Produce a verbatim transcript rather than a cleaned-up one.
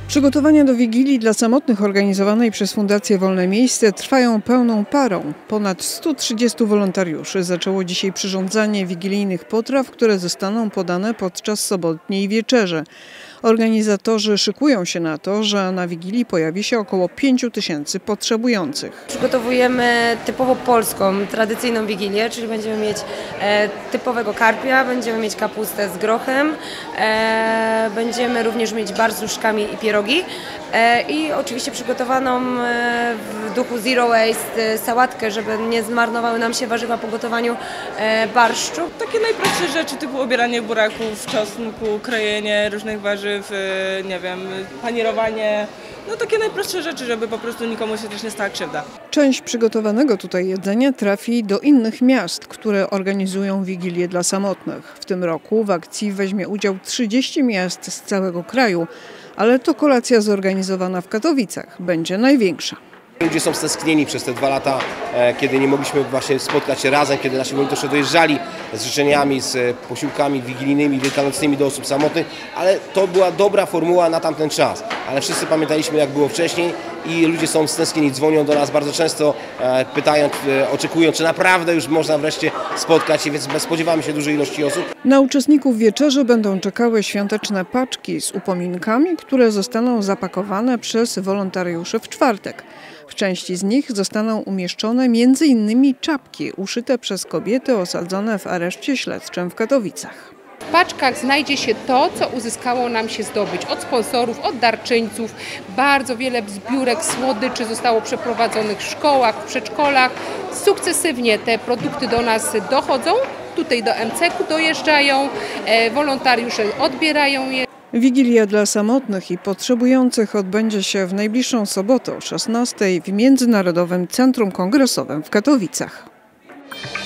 Przygotowania do Wigilii dla samotnych organizowanej przez Fundację Wolne Miejsce trwają pełną parą. Ponad stu trzydziestu wolontariuszy zaczęło dzisiaj przyrządzanie wigilijnych potraw, które zostaną podane podczas sobotniej wieczerzy. Organizatorzy szykują się na to, że na Wigilii pojawi się około pięciu tysięcy potrzebujących. Przygotowujemy typowo polską, tradycyjną Wigilię, czyli będziemy mieć e, typowego karpia, będziemy mieć kapustę z grochem, e, będziemy również mieć bar z różkami i pierogi e, i oczywiście przygotowaną e, w duchu zero waste e, sałatkę, żeby nie zmarnowały nam się warzywa po gotowaniu e, barszczu. Takie najprostsze rzeczy typu obieranie buraków, czosnku, krojenie różnych warzyw, nie wiem, panierowanie, no takie najprostsze rzeczy, żeby po prostu nikomu się też nie stała krzywda. Część przygotowanego tutaj jedzenia trafi do innych miast, które organizują Wigilię dla samotnych. W tym roku w akcji weźmie udział trzydzieści miast z całego kraju, ale to kolacja zorganizowana w Katowicach będzie największa. Ludzie są stęsknieni przez te dwa lata, kiedy nie mogliśmy właśnie spotkać się razem, kiedy nasi monitorzy dojeżdżali z życzeniami, z posiłkami wigilijnymi, wielkanocnymi do osób samotnych, ale to była dobra formuła na tamten czas. Ale wszyscy pamiętaliśmy, jak było wcześniej i ludzie są stęsknieni, dzwonią do nas bardzo często, pytają, oczekują, czy naprawdę już można wreszcie spotkać się, więc spodziewamy się dużej ilości osób. Na uczestników wieczerzy będą czekały świąteczne paczki z upominkami, które zostaną zapakowane przez wolontariuszy w czwartek. W części z nich zostaną umieszczone między innymi czapki uszyte przez kobiety osadzone w areszcie śledczym w Katowicach. W paczkach znajdzie się to, co uzyskało nam się zdobyć od sponsorów, od darczyńców. Bardzo wiele zbiórek słodyczy zostało przeprowadzonych w szkołach, w przedszkolach. Sukcesywnie te produkty do nas dochodzą, tutaj do M C K u dojeżdżają, wolontariusze odbierają je. Wigilia dla samotnych i potrzebujących odbędzie się w najbliższą sobotę o szesnastej w Międzynarodowym Centrum Kongresowym w Katowicach.